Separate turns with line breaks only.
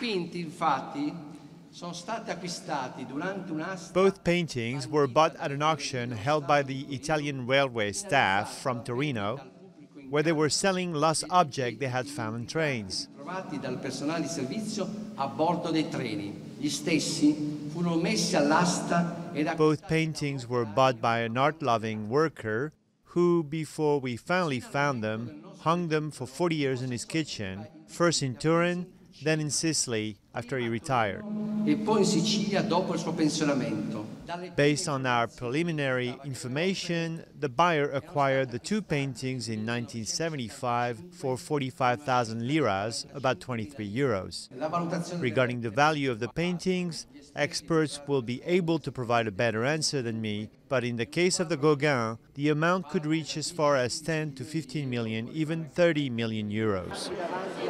Both paintings were bought at an auction held by the Italian railway staff from Torino, where they were selling lost objects they had found on trains. Both paintings were bought by an art-loving worker who, before we finally found them, hung them for 40 years in his kitchen, first in Turin, then in Sicily after he retired. Based on our preliminary information, the buyer acquired the two paintings in 1975 for 45,000 liras, about 23 euros. Regarding the value of the paintings, experts will be able to provide a better answer than me, but in the case of the Gauguin, the amount could reach as far as 10 to 15 million, even 30 million euros.